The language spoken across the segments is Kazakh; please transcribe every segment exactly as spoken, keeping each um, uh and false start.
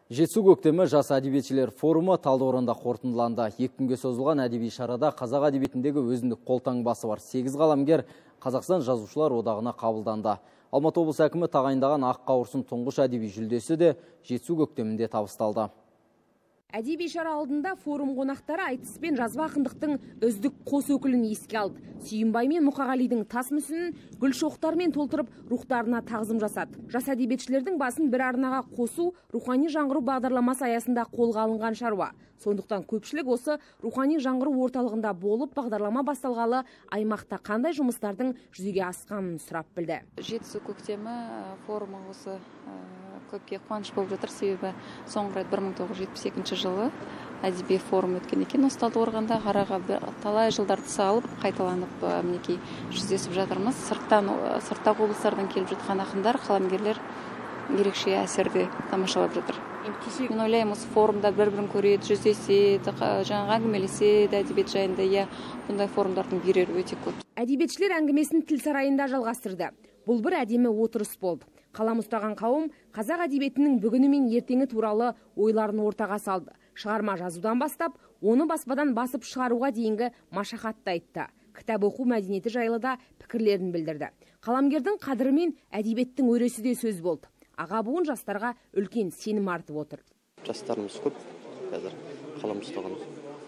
Жетісу көктемі жас әдебиетшілер форумы Талдықорғанда қорытындыланды. Екі күнге созылған әдеби шарада қазақ әдебиетіндегі өзіндік қолтаңбасы бар сегіз қаламгер Қазақстан жазушылар одағына қабылданды. Алматы облысы әкімі тағайындаған ақ қауырсын тұңғыш әдеби жүлдесі де Жетісу көктемінде табысталды. Әдеби шара алдында форум қонақтары айтыс пен жазба ақындықтың үздік қос өкілін еске алды. Сүйінбай мен Мұқағалидың тас мүсінін гүл шоқтармен толтырып рухтарына тағзым жасады. Жас әдебиетшілердің басын бір арнаға қосу рухани жаңғыру бағдарламасы аясында қолға алынған шаруа. Сондықтан көпшілік осы рухани жаңғыру орталығында болып бағдарлама басталғалы аймақта қандай жұмыстардың жүзеге асқанын сұрап білді. Жетісу көктемі форумы осы көпке қуаныш болып жатыр, себебі соңғы рет бір мың тоғыз жүз жетпіс екінші жылы әдеби форум өткен екен. Осы Талдықорғанда араға талай жылдарды салып, қайталанып мінекей жүздесіп жатырмыз. Сырттан, сырттағы облыстардан келіп жатқан ақындар, қаламгерлер ерекше әсерде тамашалап жатыр. Мен ойлаймын, осы форумда бір-бірін көреді, жүздеседі, жаңағы әңгімелеседі әдебиет жайында. Иә, бұндай форумдардың берері өте көп. Әдебиетшілер әңгімесін тіл сарайында жалғастырды. Бұл бір әдемі отырыс болды. Қалам ұстаған қауым қазақ әдебиетінің бүгіні мен ертеңі туралы ойларын ортаға салды. Шығарма жазудан бастап, оны баспадан басып шығаруға дейінгі машақатты айтты. Кітап оқу мәдениеті жайлы да пікірлерін білдірді. Қаламгердің қадірі мен әдебиеттің өресі де сөз болды. Аға буын жастарға үлкен сенім артып отыр. Жастарымыз көп, қазір қалам ұстаған.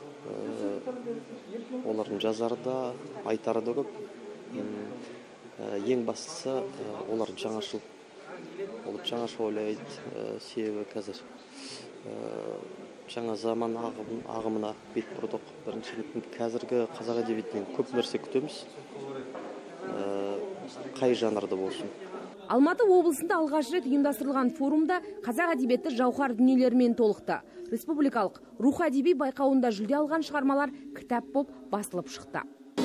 Олардың жазары да, айтары да көп. Ең бастысы олар жаңашыл болып жаңашыл ойлайды, себебі қазір жаңа заман ағымына бет бұрдық. Біріншіден қазіргі қазақ әдебиетінен көп нәрсе күтеміз, қай жанрда болсын. Алматы облысында алғаш рет ұйымдастырылған форумда қазақ әдебиеті жауһар дүниелерімен толықты. Республикалық рух әдеби байқауында жүлде алған шығармалар кітап боп басылып шықты.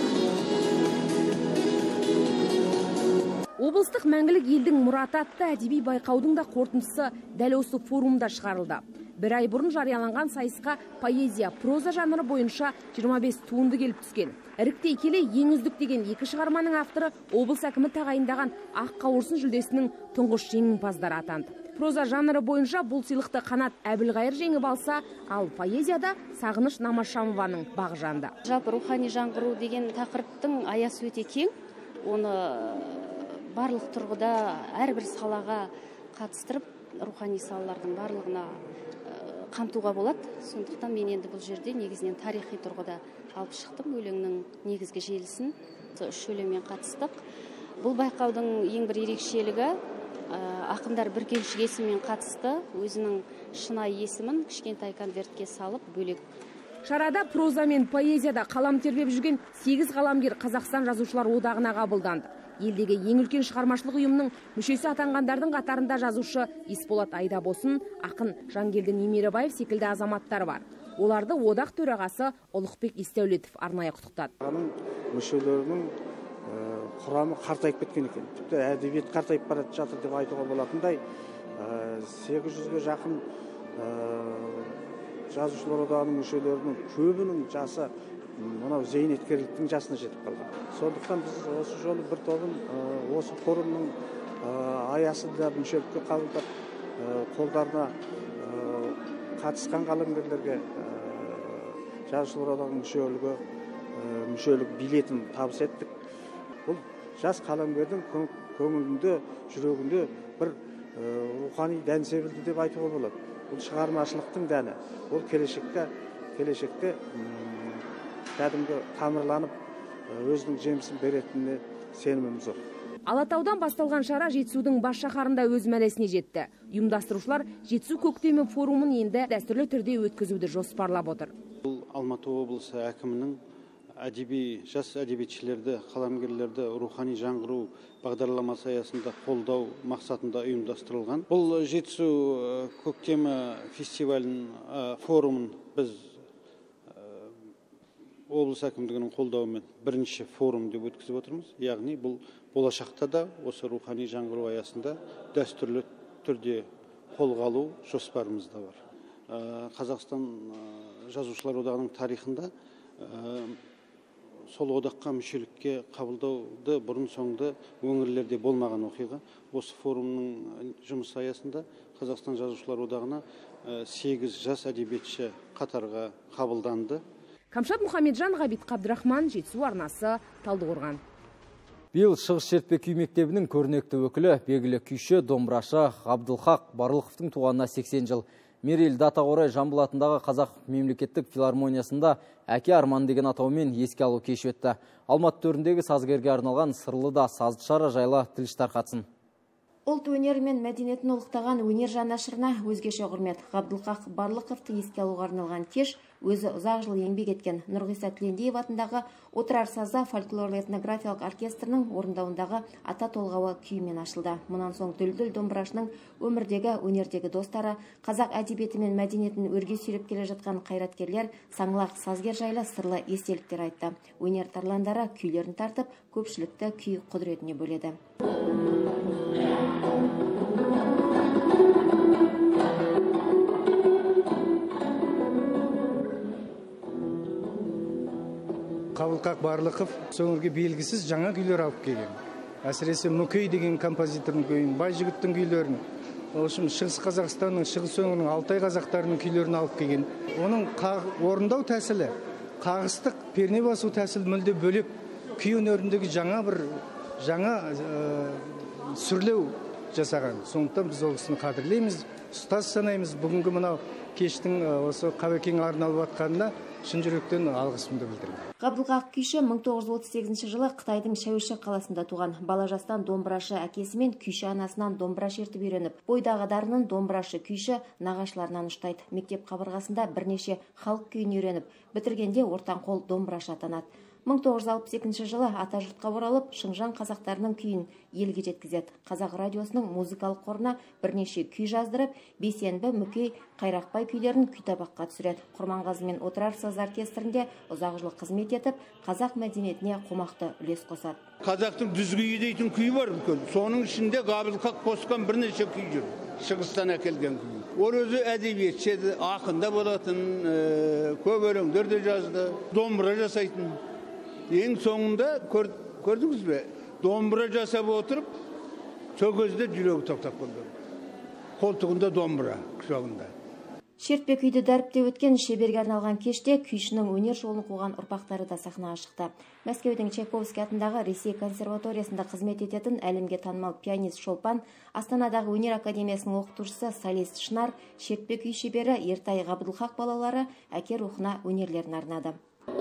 Облыстық мәңгілік елдің мұраты атты әдеби байқаудың да қорытындысы дәл осы форумда шығарылды. Бір ай бұрын жарияланған сайысқа поэзия, проза жанры бойынша жиырма бес туынды келіп түскен. Іріктей келе ең үздік деген екі шығарманың авторы облыс әкімі тағайындаған ақ қауырсын жүлдесінің тұңғыш жеңімпаздары атанды. Проза жанры бойынша бұл сыйлықты Қанат Әбілғайыр жеңіп алса, ал поэзияда Сағыныш Намазшамованың бағы жанды. Жалпы рухани жаңғыру деген тақырыптың аясы өте кең. Оны барлық тұрғыда әрбір салаға қатыстырып, рухани салалардың барлығына қамтуға болады. Сондықтан мен енді бұл жерде негізінен тарихи тұрғыда алып шықтым өлеңнің негізгі желісін. Үш өлеңмен қатыстық. Бұл байқаудың ең бір ерекшелігі ақындар бүркеншік есіммен қатысты, өзінің шынайы есімін кішкентай конвертке салып бөлек. Шарада проза мен поэзияда қалам тербеп жүрген сегіз қаламгер Қазақстан жазушылар одағына қабылданды. Елдегі ең үлкен шығармашылық ұйымның мүшесі атанғандардың қатарында жазушы Есболат Айдабосын, ақын Жангелді Немеребаев секілді азаматтар бар. Оларды одақ төрағасы Ұлықбек Естәулетов арнайы құттықтады. Мүшелерінің құрамы қартайып кеткен екен. Тіпті әдебиет қартайып бара жатыр деп айтуға болатындай сегіз жүзге жақын жазушылар одағының мүшелерінің көбінің жасы мынау зейнеткерліктің жасына жетіп қалған. Сондықтан біз осы жолы бір тобын осы форумның аясында мүшелікке қабылдап, қолдарына қатысқан қаламгерлерге жазушылар одағының мүшелігі, мүшелік билетін табыс еттік. Бұл жас қаламгердің көңілінде, жүрегінде бір рухани дән себілді деп айтуға болады. Бұл шығармашылықтың дәні. Ол келешекке, келешекте кәдімгі тамырланып, өзінің жемісін беретініне сенімім зор. Алатаудан басталған шара Жетісудың бас шаһарында өз мәресіне жетті. Ұйымдастырушылар Жетісу көктемі форумын енді дәстүрлі түрде өткізуді жоспарлап отыр. Бұл Алматы облысы әкімінің әдеби жас әдебиетшілерді, қаламгерлерді рухани жаңғыру бағдарламасы аясында қолдау мақсатында ұйымдастырылған. Бұл Жетісу көктемі фестивалінің форумын біз облыс әкімдігінің қолдауымен бірінші форум деп өткізіп отырмыз. Яғни бұл болашақта да осы рухани жаңғыру аясында дәстүрлі түрде қолға алу жоспарымызда бар. Қазақстан жазушылар одағының тарихында сол одаққа мүшелікке қабылдауды бұрын соңды өңірлерде болмаған оқиға. Осы форумның жұмысы аясында Қазақстан жазушылар одағына сегіз жас әдебиетші қатарға қабылданды. Камшат Мұхамеджан, Ғабит Қабдырахман, Жетісу арнасы, Талдықорған. Биыл Шығыс шертпе күй мектебінің көрнекті өкілі, белгілі күйші, домбырашы Ғабдылхақ Барлықовтың туғанына сексен жыл. Мерейлі дата орай Жамбыл атындағы Қазақ мемлекеттік филармониясында әке арман деген атаумен еске алу кеші өтті. Алматы төріндегі сазгерге арналған сырлыда сазды шара жайлы тілші тарқатсын. Ұлт өнері мен мәдениетін ұлықтаған өнер жанашырына өзгеше құрмет. Ғабдылхақ Барлықовты еске алуға арналған кеш өзі ұзақ жыл еңбек еткен Нұрғиса Тілендиев атындағы Отырар сазда фольклорлы-этнографиялық оркестрінің орындауындағы ата толғауы күйімен ашылды. Мұнан соң дүлдүл домбырашының өмірдегі, өнердегі достары, қазақ әдебиеті мен мәдениетін өрге сүйреп келе жатқан қайраткерлер саңлақ сазгер жайлы сырлы естеліктер айтты. Өнер тарландары күйлерін тартып, көпшілікті күй құдіретіне бөледі. Ғабдылхақ Барлықов соңырге белгісіз жаңа күйлер алып келген. Әсіресе Мүкей деген композитордың күйін, Байжігіттің күйлерін, Шығыс Қазақстанның, Шығыс өңірінің, Алтай қазақтарының күйлерін алып келген. Оның орындау тәсілі, қағыстық, перне басу тәсілі мүлде бөлек. Күй өнеріндегі жаңа бір жаңа сүрлеу жасаған. Сондықтан біз ол кісіні қадірлейміз, ұстаз санаймыз. Бүгінгі мынау кештің осы Қабекең арналып жатқанына шын жүректен алғысымды білдіремін. Ғабдылхақ күйші мың тоғыз жүз отыз сегізінші жылы Қытайдың Шәуеші қаласында туған. Бала жастан домбырашы әкесі мен күйші анасынан домбыра шертіп үйреніп, бойдағы дарынын домбырашы күйші нағашыларынан ұштайды. Мектеп қабырғасында бірнеше халық күйін үйреніп, бітіргенде ортанқол домбырашы атанады. мың тоғыз жүз алпыс екінші жылы ата жұртқа оралып, Шыңжаң қазақтарының күйін елге жеткізеді. Қазақ радиосының музыкалық қорына бірнеше күй жаздырып, Бейсенбі, Мүкей, Қайрақбай күйлерін күйтабаққа түсіреді. Құрманғазы мен Отырар саз оркестрінде ұзақ жыл қызмет етіп, қазақ мәдениетіне қомақты үлес қосады. Қазақтың дүзгүйі дейтін күй бар үлкен. Соның ішінде Ғабдылхақ қосқан бірнеше күй жүр. Шығыстан әкелген күй. Ол өзі әдебиетші, ақында болатын, көп өлеңдер де жазды, домбыра жасайтын. Ең соңында көрдіңіз бе, домбыра жасап отырып, сол кезде жүрегі тоқтап қалды. Қолтығында домбыра, құшағында. Шертпе күйді дәріптеп өткен шеберге арналған кеште күйшінің өнер жолын қуған ұрпақтары да сахнаға шықты. Мәскеудің Чайковский атындағы Ресей консерваториясында қызмет ететін әлемге танымал пианист Шолпан, Астанадағы өнер академиясының оқытушысы солист Шынар, шертпе күй шебері Ертай Ғабдылхақ балалары әке рухына өнерлерін арнады.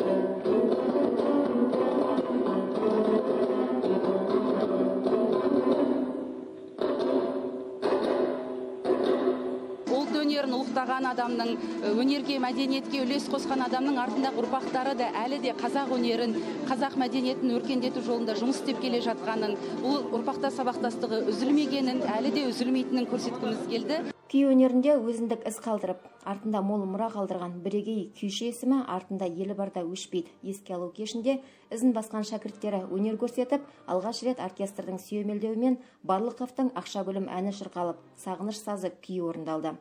Өнерін ұлықтаған адамның, өнерге, мәдениетке үлес қосқан адамның артындағы ұрпақтары да әлі де қазақ өнерін, қазақ мәдениетін өркендету жолында жұмыс істеп келе жатқанын, бұл ұрпақта сабақтастығы үзілмегенін, әлі де үзілмейтінін көрсеткіміз келді. Күй өнерінде өзіндік із қалдырып, артында мол мұра қалдырған бірегей күйші есімі артында елі барда өшпейді. Еске алу кешінде ізін басқан шәкірттері өнер көрсетіп, алғаш рет оркестрдің сүйемелдеуімен Барлықовтың Ақшагүлім әні шырқалып, Сағыныш сазы күй орындалды.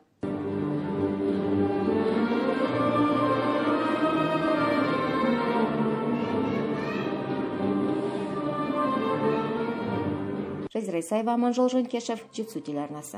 Жазира Исаева, Аманжол Жонкешев, Жетісу телеарнасы.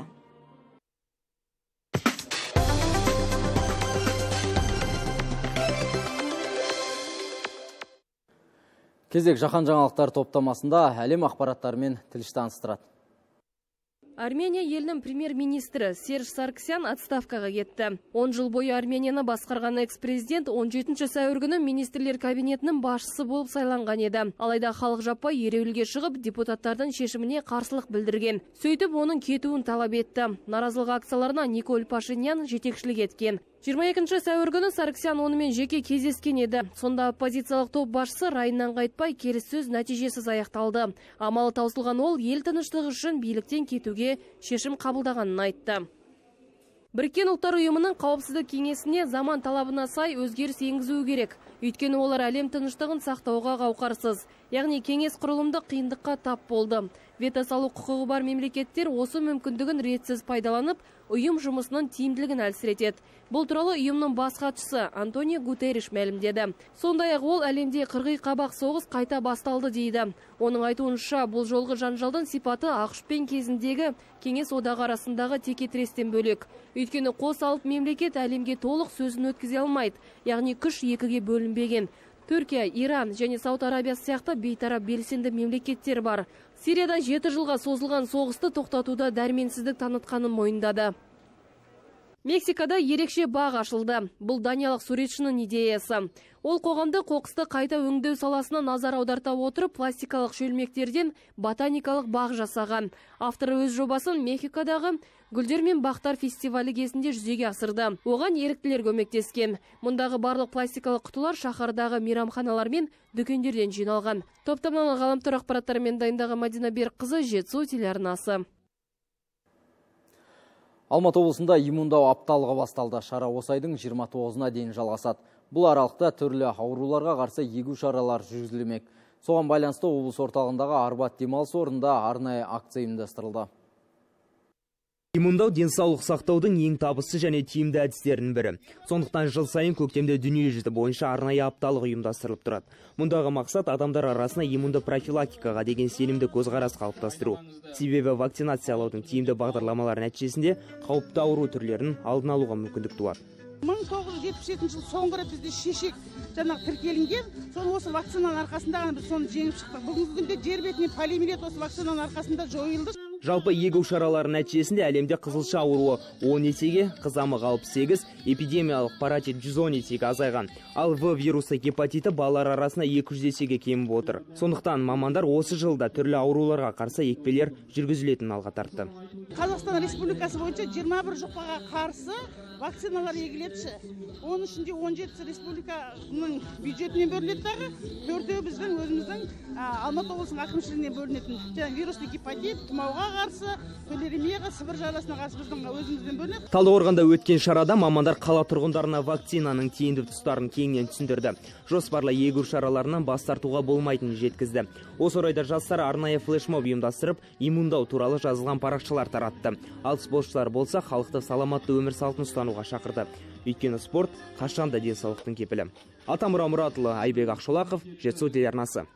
Кезек жаһан жаңалықтар топтамасында әлем ақпараттарымен тілші таныстырады. Армения елінің премьер-министрі Серж Сарксян отставкаға кетті. он жыл бойы Арменияны басқарған экс-президент он жетінші сәуір күні министрлер кабинетінің басшысы болып сайланған еді. Алайда халық жаппай ереуілге шығып, депутаттардың шешіміне қарсылық білдірген. Сөйтіп, оның кетуін талап етті. Наразылық акцияларына Николь Пашинян жетекшілік еткен. жиырма екінші сәуір күні Сарксян онымен жеке кездескен еді. Сонда оппозициялық топ басшысы райынан қайтпай, келіссөз нәтижесіз аяқталды. Амалы таусылған ол ел тыныштығы үшін биліктен кетуге шешім қабылдағанын айтты. Біріккен ұлттар ұйымының қауіпсіздік кеңесіне заман талабына сай өзгеріс енгізуі керек. Өйткені олар әлем тыныштығын сақтауға қауқарсыз. Яғни кеңес құрылымды қиындыққа тап болды. Вето салу құқығы бар мемлекеттер осы мүмкіндігін ретсіз пайдаланып, ұйым жұмысының тиімділігін әлсіретеді. Бұл туралы ұйымның бас хатшысы Антонио Гутерриш мәлімдеді. Сондай-ақ ол әлемде қырғи қабақ соғыс қайта басталды дейді. Оның айтуынша, бұл жолғы жанжалдың сипаты ақш пен кезіндегі Кеңес одағы арасындағы текетірестен бөлек. Өйткені қос алып мемлекет әлемге толық сөзін өткізе алмайды, яғни күш екіге бөлінбеген. Түркия, Иран және Сауд Арабиясы сияқты бейтарап белсенді мемлекеттер бар. Сирияда жеті жылға созылған соғысты тоқтатуда дәрменсіздік танытқанын мойындады. Мексикада ерекше бақ ашылды. Бұл даниялық суретшінің идеясы. Ол қоғамды қоқысты қайта өңдеу саласына назар аударта отырып, пластикалық шөлмектерден ботаникалық бақ жасаған. Авторы өз жобасын Мехикодағы Гүлдер мен бақтар фестивалі кезінде жүзеге асырды. Оған еріктілер көмектескен. Мұндағы барлық пластикалық құтылар шаһардағы мейрамханалар мен дүкендерден жиналған. Топтаманы ғаламтор ақпараттарымен дайындаған Мадина Берікқызы, Жетісу телеарнасы. Алматы облысында иммундау апталығы басталды. Шара осы айдың жиырма тоғызына дейін жалғасады. Бұл аралықта түрлі ауруларға қарсы егу шаралар жүргізілмек. Соған байланысты облыс орталығындағы Арбат демалыс орнында арнайы акция ұйымдастырылды. Иммундау денсаулық сақтаудың ең табысты және тиімді әдістерінің бірі. Сондықтан жыл сайын көктемде дүние жүзі бойынша арнайы апталық ұйымдастырылып тұрады. Мұндағы мақсат адамдар арасына иммунды профилактикаға деген сенімді көзқарас қалыптастыру. Себебі вакцинациялаудың тиімді бағдарламалар нәтижесінде қауіпті ауру түрлерін алдын алуға мүмкіндік туады. мың тоғыз жүз жетпіс жетінші жыл соңғы рет бізде шешек жаңағы тіркелінген, сол осы вакцинаның арқасында біз соны жеңіп шықтық. Бүгінгі күнде жер бетінен полиомиелит осы вакцинаның арқасында жойылды. Жалпы егу шаралары нәтижесінде әлемде қызылша ауруы он есеге, қызамық алпыс сегіз, эпидемиялық паротит жүз он есеге азайған. Ал В вирусы гепатиті балалар арасында екі жүз есеге кеміп отыр. Сондықтан мамандар осы жылда түрлі ауруларға қарсы екпелер жүргізілетінін алға тартты. Қазақстан Республикасы бойынша жиырма бір жұқпаға қарсы вакциналар егілепші. Оның ішінде он жетісі республиканың бюджетінен бөлінеді дағы, төртеуі біздің өзіміздің Алматы облысының әкімшілігінен бөлінетін. Вирусный гепатит, тұмауға қарсы, төлеремияға, сібір жарасына қарсы біздің өзімізден бөлінеді. Талдықорғанда өткен шарада мамандар қала тұрғындарына вакцинаның тиімді тұстарын кеңінен түсіндірді. Жоспарлы егу шараларынан бас тартуға болмайтынын жеткізді. Осы орайда жастар арнайы флешмоб ұйымдастырып, иммундау туралы жазылған парақшалар таратты. Ал спортшылар болса, халықты саламатты өмір салтын ұстануға шақырды. Өйткені спорт қашанда денсаулықтың кепілі. Атамұра Мұратұлы, Айбек Ақшолақов, Жетісу телеарнасы.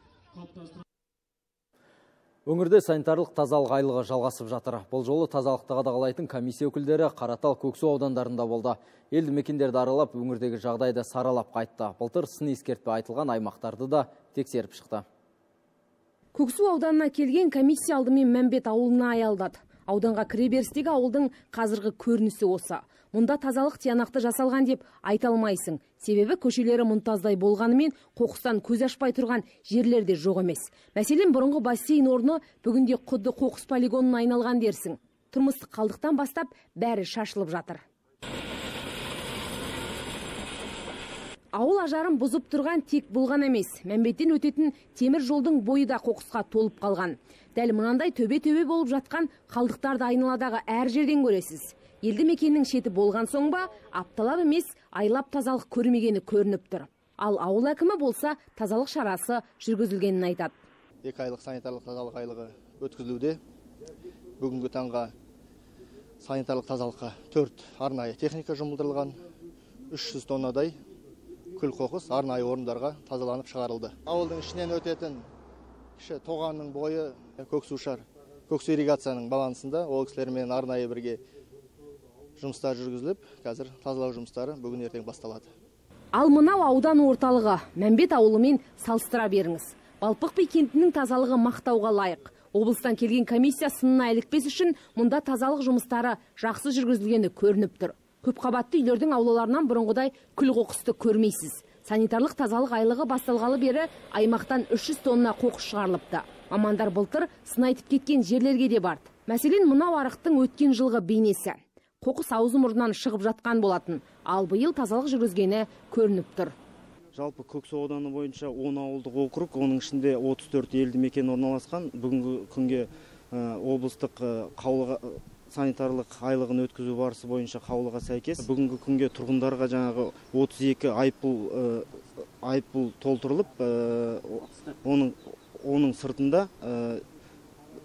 Өңірде санитарлық тазалық айлығы жалғасып жатыр. Бұл жолы тазалықты қадағалайтын комиссия өкілдері Қаратал, Көксу аудандарында болды. Елді мекендерді аралап, өңірдегі жағдайды саралап қайтты. Былтыр сын ескертпе айтылған аймақтарды да тексеріп шықты. Көксу ауданына келген комиссия алдымен Мәмбет ауылына аялдады. Ауданға кіреберістегі ауылдың қазіргі көрінісі осы. Мұнда тазалық тиянақты жасалған деп айта алмайсың. Себебі көшелері мұнтаздай болғанымен қоқыстан көз ашпай тұрған жерлерде жоқ емес. Мәселен, бұрынғы бассейн орны бүгінде құдды қоқыс полигонына айналған дерсің. Тұрмыстық қалдықтан бастап бәрі шашылып жатыр. Ауыл ажарын бұзып тұрған тек болған емес. Мәмбеттен өтетін темір жолдың бойы да қоқысқа толып қалған. Дәл мынандай төбе-төбе болып жатқан қалдықтарды айналадағы әр жерден көресіз. Елді мекеннің шеті болған соң ба, апталап емес, айлап тазалық көрмегені көрініп тұр. Ал ауыл әкімі болса, тазалық шарасы жүргізілгенін айтады. Екі айлық санитарлық тазалық айлығы өткізілуде. Бүгінгі таңға санитарлық тазалыққа төрт арнайы техника жұмылдырылған. үш жүз тоннадай күл қоқыс арнайы орындарға тазаланып шығарылды. Ауылдың ішінен өтетін кіші тоғанның бойы көксушар, көксу ирригацияның балансында ол кісілермен арнайы бірге жұмыстар жүргізіліп, қазір тазалау жұмыстары бүгін ертең басталады. Ал мынау аудан орталығы Мәмбет ауылымен салыстыра беріңіз. Балпықби кентінің тазалығы мақтауға лайық. Облыстан келген комиссия сынына ілікпес үшін мұнда тазалық жұмыстары жақсы жүргізілгені көрініп тұр. Көпқабатты үйлердің аулаларынан бұрынғыдай күл қоқысты көрмейсіз. Санитарлық тазалық айлығы басталғалы бері аймақтан үш жүз тонна қоқыс шығарылыпты. Мамандар былтыр сын айтып кеткен жерлерге де барды. Мәселен, мынау арықтың өткен жылғы бейнесі. Қоқыс аузы мұрнынан шығып жатқан болатын. Ал биыл тазалық жүргізгені көрініп тұр. Жалпы Көксу ауданы бойынша он ауылдық округ, оның ішінде отыз төрт елді мекен орналасқан. Бүгінгі күнге облыстық қаулыға санитарлық айлығын өткізу барысы бойынша қаулыға сәйкес бүгінгі күнге тұрғындарға жаңағы отыз екі айыппұл айыппұл толтырылып, оның оның сыртында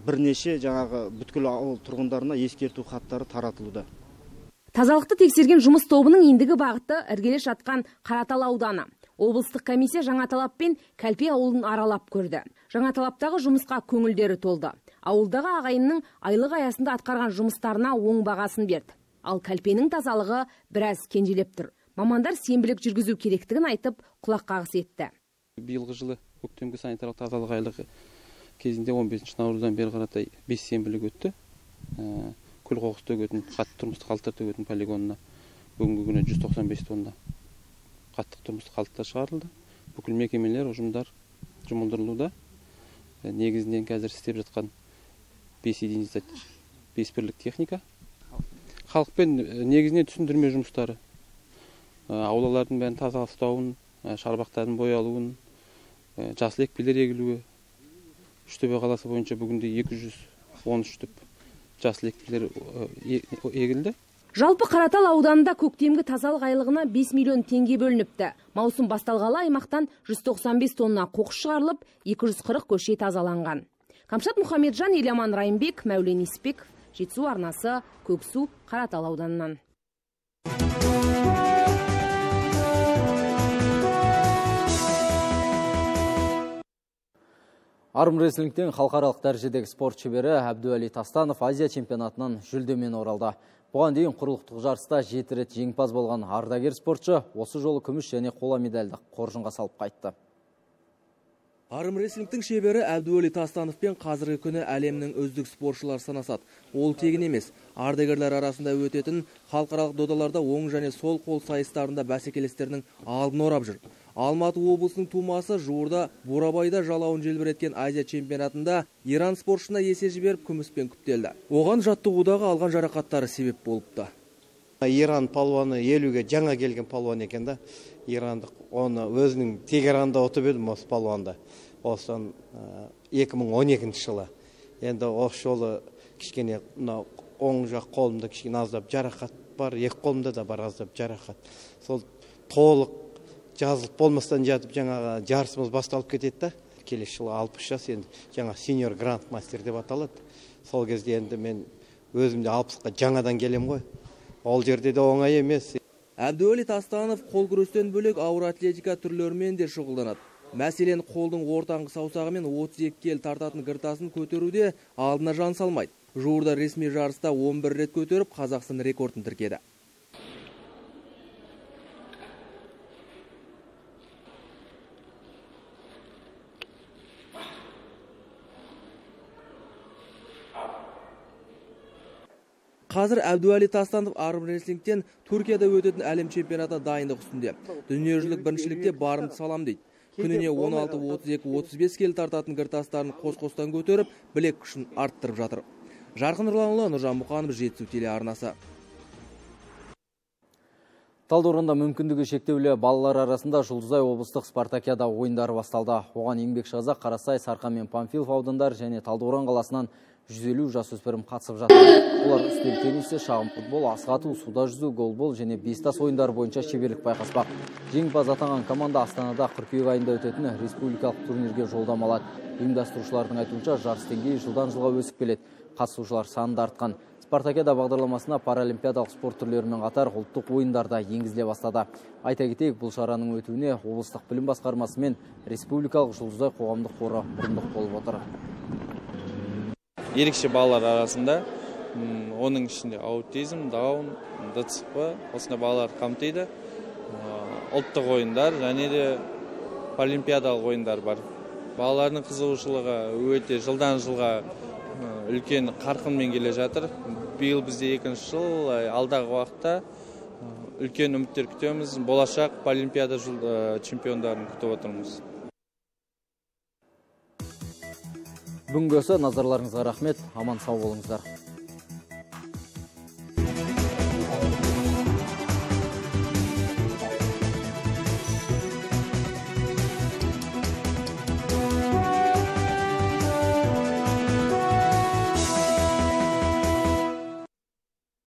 бірнеше жаңағы бүткіл ауыл тұрғындарына ескерту хаттары таратылуда. Тазалықты тексерген жұмыс тобының ендігі бағыты іргелес жатқан Қаратал ауданы. Облыстық комиссия Жаңаталап пен Кәлпе ауылын аралап көрді. Жаңаталаптағы жұмысқа көңілдері толды. Ауылдағы ағайынның айлық аясында атқарған жұмыстарына оң бағасын берді. Ал Кәлпенің тазалығы біраз кенжелеп тұр. Мамандар сенбілік жүргізу керектігін айтып, құлақ қағыс етті. Биылғы жылы көктемгі санитарлық тазалық айлығы кезінде он бесінші наурыздан бері қаратай бес сенбілік өтті. Күл қоқыс төгетін, қатты тұрмыстық қалдықтар төгетін полигонына бүгінгі күні жүз тоқсан бес тонна қатты тұрмыстық қалдықтар шығарылды. Бүкіл мекемелер, ұжымдар жұмылдырылуда. Негізінен қазір істеп жатқан бес единица бес бірлік техника. Халықпен негізінен түсіндірме жұмыстары. Аулалардың бәрін таза ұстауын, шарбақтардың боялуын, жасыл екпелер егілуі. Үштөбе қаласы бойынша бүгінде екі жүз он үш түп жасыл екпелер егілді. Жалпы Қаратал ауданында көктемгі тазалық айлығына бес миллион теңге бөлініпті. Маусым басталғалы аймақтан жүз тоқсан бес тонна қоқыс шығарылып, екі жүз қырық көше тазаланған. Камшат Мұхамеджан, Еламан Райымбек, Мәулен Еспек, Жетісу арнасы, Көксу, Қаратал ауданынан. Армрестлингтен халықаралық дәрежедегі спорт шебері Әбдуәли Тастанов Азия чемпионатынан жүлдемен оралды. Бұған дейін құрлықтық жарыста жеті рет жеңімпаз болған ардагер спортшы осы жолы күміс және қола медальді қоржынға салып қайтты. Армрестлингтің шебері Әбдуәли Тастановпен қазіргі күні әлемнің үздік спортшылар санасады. Ол тегін емес. Ардагерлер арасында өтетін халықаралық додаларда оң және сол қол сайыстарында бәсекелестерінің алдын орап жүр. Алматы облысының тумасы жуырда Бурабайда жалауын желбіреткен Азия чемпионатында Иран спортшысына есе жіберіп күміспен күптелді. Оған жаттығудағы алған жарақаттары себеп болыпты. Иран палуаны елуге жаңа келген палуан екен да. Ирандық оны өзінің Тегеранда отып едім осы палуанда. Осыдан екі мың он екінші жылы. Енді осы жолы кішкене оң жақ қолымда кішкене аздап жарақат бар, екі қолымда да бар аздап жарақат. Сол толық жазылып болмастан жатып жаңағы жарысымыз басталып кетеді. Келесі жылы алпыс жас, енді жаңа сеньор гранд мастер деп аталады. Сол кезде енді мен өзімде алпысқа жаңадан келем ғой. Ол жерде де оңай емес. Әбдуәли Тастанов қол күрестен бөлек ауыр атлетика түрлерімен де шұғылданады. Мәселен, қолдың ортаңғы саусағымен отыз екі келі тартатын гыртасын көтеруде алдына жан салмайды. Жуырда ресми жарыста он бір рет көтеріп, Қазақстан рекордын тіркеді. Қазір Әбдуәли Тастанов армрестлингтен Түркияда өтетін әлем чемпионатына дайындық үстінде. Дүниежүзілік біріншілікте барымды салам дейді. Күніне он алты отыз екі отыз бес келі тартатын гыртастарын қос-қостан көтеріп, білек күшін арттырып жатыр. Жарқын Нұрланұлы, Нұржан Мұқанов, Жетісу телеарнасы. Талдықорғанда мүмкіндігі шектеулі балалар арасында Жұлдызай облыстық спартакиада ойындары басталды. Оған еңбекшіқазақ, Қарасай, Сарқан мен Панфилов аудандары және Талдықорған қаласынан жүз елу жасөспірім қатысып жатыр. Олар үстел теннисі, шағын футбол, асық ату, суда жүзу, голбол және бестас ойындары бойынша шеберлік байқаспақ. Жеңімпаз атанған команда Астанада қыркүйек айында өтетін республикалық турнирге жолдама алады. Ұйымдастырушылардың айтуынша жарыс деңгейі жылдан жылға өсіп келеді. Қатысушылар саны да артқан. Спартакиада бағдарламасына паралимпиадалық спорт түрлерімен қатар ұлттық ойындарда енгізіле бастады. Айта кетейік, бұл шараның өтуіне облыстық білім басқармасы мен республикалық Жұлдызай қоғамдық қоры мұрындық болып отыр. Ерекше балалар арасында, оның ішінде аутизм, даун, ДЦП, осындай балалар қамтиды. Ұлттық ойындар және де паралимпиадалық ойындар бар. Балалардың қызығушылығы өте жылдан жылға үлкен қарқынмен келе жатыр. Биыл бізде екінші жыл, алдағы уақытта үлкен үміттер күтеміз. Болашақ паралимпиада чемпиондарын күтіп отырмыз. Бүгінгі осы назарларыңызға рахмет, аман сау болыңыздар.